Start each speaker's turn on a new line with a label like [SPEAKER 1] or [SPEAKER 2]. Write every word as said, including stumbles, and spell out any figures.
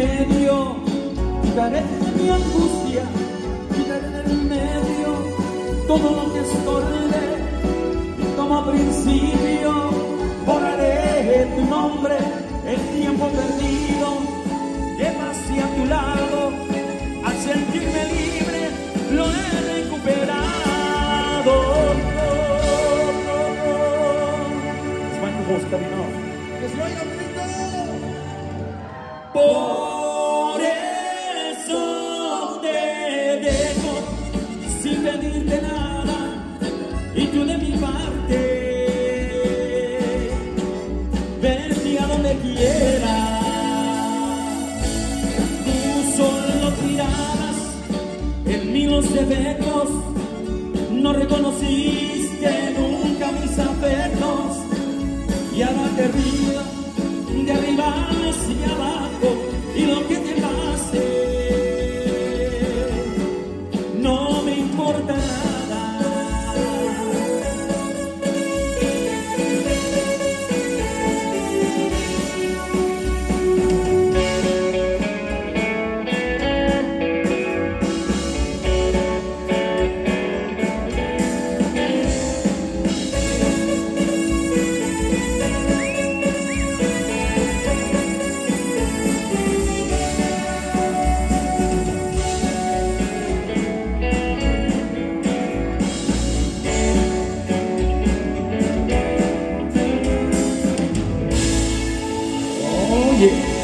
[SPEAKER 1] medio, quitaré de mi angustia, quitaré del medio todo lo que estorbe, y como principio borraré tu nombre, el tiempo perdido que pasé a tu lado. Al sentirme libre lo he recuperado. Es mein Großkabinett.
[SPEAKER 2] ¡Es lo bonito!
[SPEAKER 1] Por eso te dejo sin pedirte nada y tú de mi parte vete a donde quieras. Tú solo tirabas en mí los defectos, no reconociste nunca mis afectos y ahora te río de arriba hacia abajo y lo que te pase no me importa nada. Yeah.